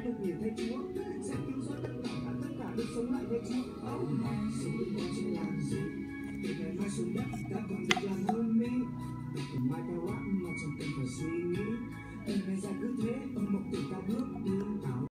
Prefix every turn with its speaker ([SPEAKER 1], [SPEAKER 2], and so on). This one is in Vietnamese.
[SPEAKER 1] được nhìn thấy Chúa sẽ cứu rỗi tất cả được sống lại với Chúa. Sống với con sẽ làm gì? Từ ngày mai xuống đất ta còn việc làm hơn mi. Từ mai ta rap mà chẳng cần phải suy nghĩ. Từ ngày dài cứ thế bằng một từ ta bước đi.